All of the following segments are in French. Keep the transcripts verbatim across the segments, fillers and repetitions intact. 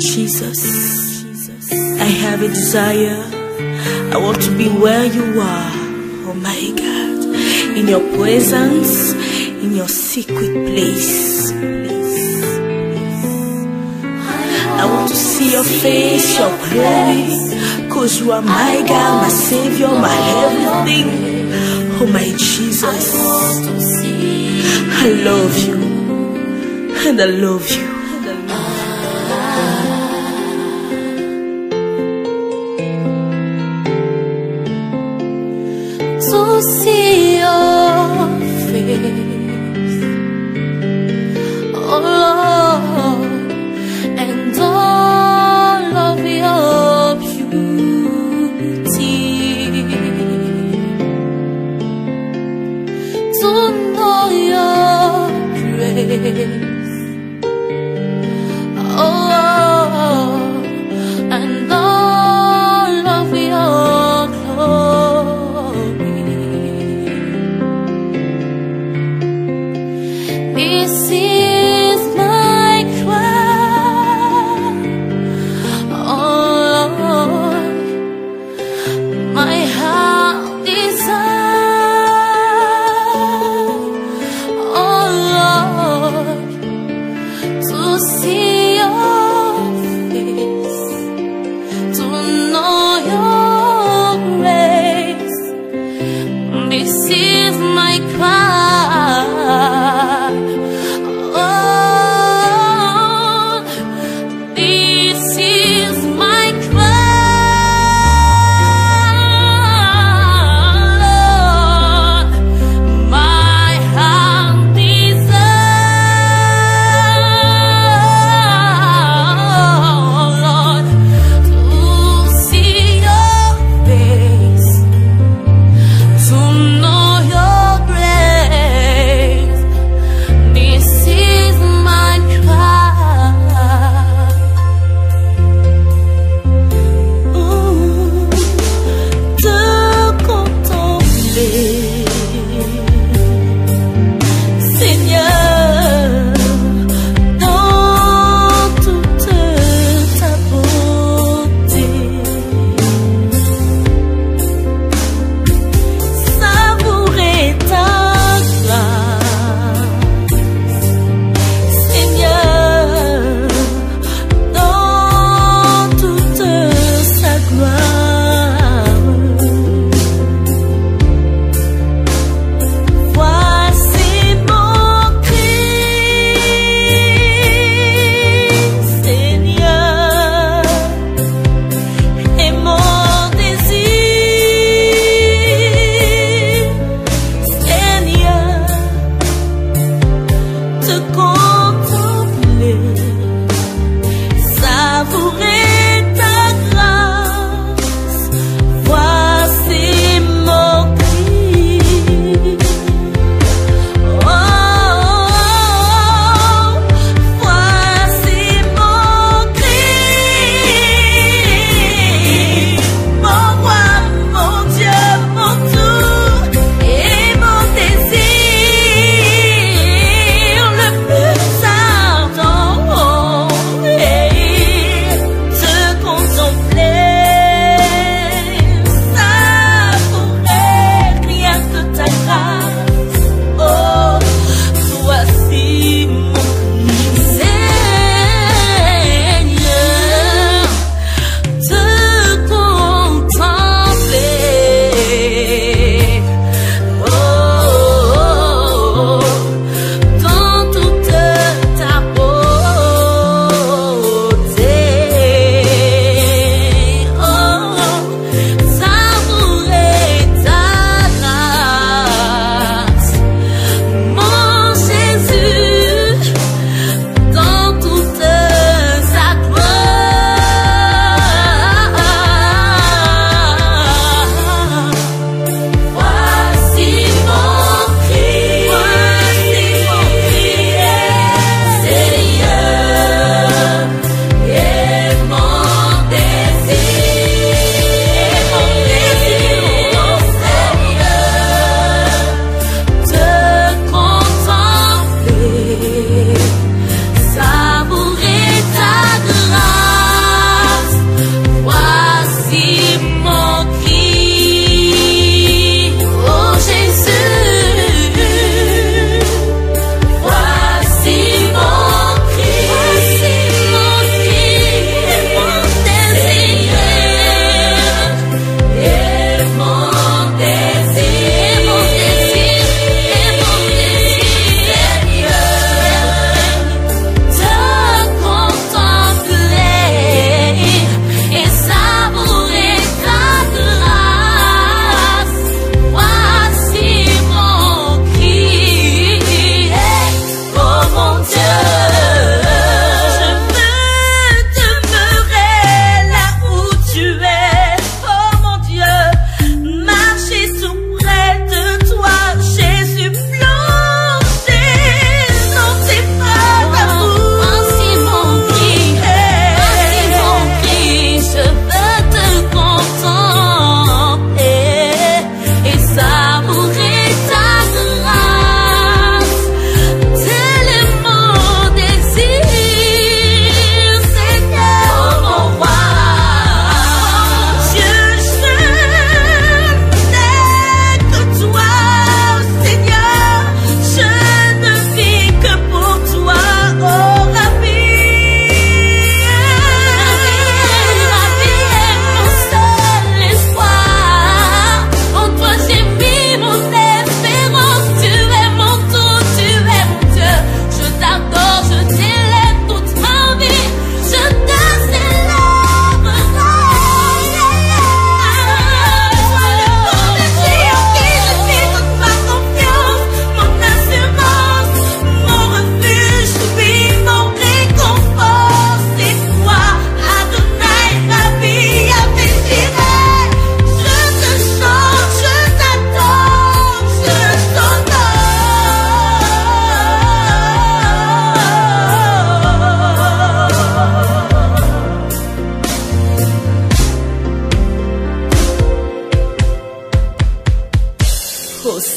Jesus, I have a desire. I want to be where you are, oh my God, in your presence, in your secret place. I want to see your face, your glory, cause you are my God, my Savior, my everything. Oh my Jesus, I love you, and I love you. To see your face, oh Lord, and all of your beauty, to know your grace, oh Lord, and all of your glory. This is my cry, oh Lord, my heart desire, oh Lord, to see your face, to know your grace. This is my cry.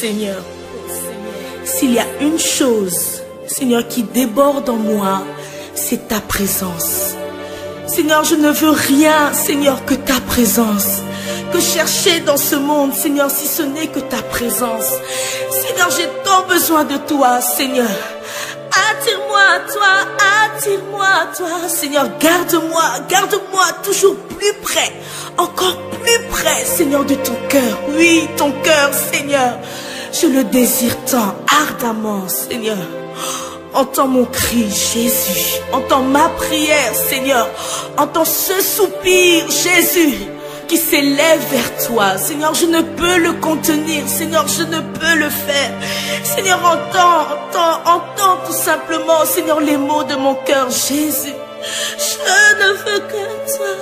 Seigneur, s'il y a une chose, Seigneur, qui déborde en moi, c'est ta présence. Seigneur, je ne veux rien, Seigneur, que ta présence. Que chercher dans ce monde, Seigneur, si ce n'est que ta présence. Seigneur, j'ai tant besoin de toi, Seigneur. Attire-moi à toi, attire-moi à toi. Seigneur, garde-moi, garde-moi toujours plus près, encore plus près, Seigneur, de ton cœur. Oui, ton cœur, Seigneur. Je le désire tant ardemment, Seigneur. Entends mon cri, Jésus. Entends ma prière, Seigneur. Entends ce soupir, Jésus, qui s'élève vers toi. Seigneur, je ne peux le contenir. Seigneur, je ne peux le faire. Seigneur, entends, entends, entends tout simplement, Seigneur, les mots de mon cœur. Jésus, je ne veux que toi.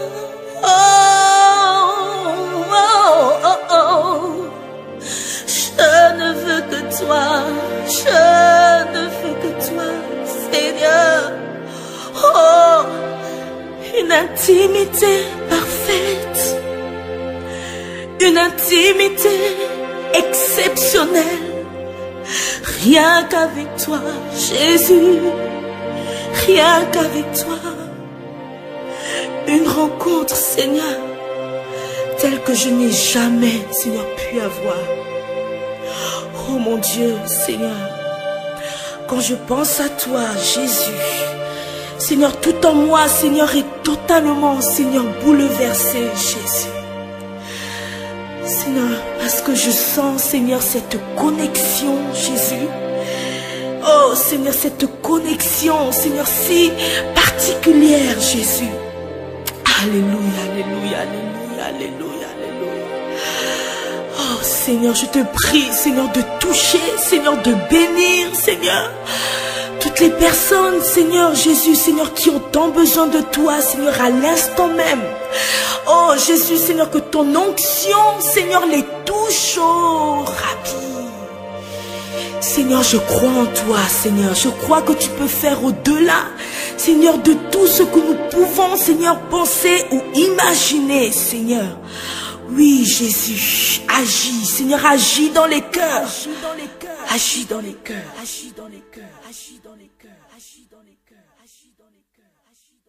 Oh, oh, oh, oh. Je ne veux que toi. Je ne veux que toi, Seigneur. Oh, une intimité parfaite, une intimité exceptionnelle. Rien qu'avec toi, Jésus, rien qu'avec toi. Une rencontre, Seigneur, telle que je n'ai jamais, Seigneur, pu avoir. Oh mon Dieu, Seigneur, quand je pense à toi, Jésus, Seigneur, tout en moi, Seigneur, est totalement, Seigneur, bouleversé, Jésus. Seigneur, parce que je sens, Seigneur, cette connexion, Jésus. Oh, Seigneur, cette connexion, Seigneur, si particulière, Jésus. Alléluia, alléluia, alléluia, alléluia, alléluia. Oh, Seigneur, je te prie, Seigneur, de toucher, Seigneur, de bénir, Seigneur. Toutes les personnes, Seigneur Jésus, Seigneur, qui ont tant besoin de toi, Seigneur, à l'instant même. Oh Jésus, Seigneur, que ton onction, Seigneur, les touche, oh, rapide. Seigneur, je crois en toi, Seigneur. Je crois que tu peux faire au-delà, Seigneur, de tout ce que nous pouvons, Seigneur, penser ou imaginer, Seigneur. Oui, Jésus, agis, Seigneur, agis dans les cœurs. Agis dans les cœurs. Agis dans les cœurs. Agis dans les cœurs. Agis dans les cœurs. Agis dans les cœurs. Agis dans les cœurs.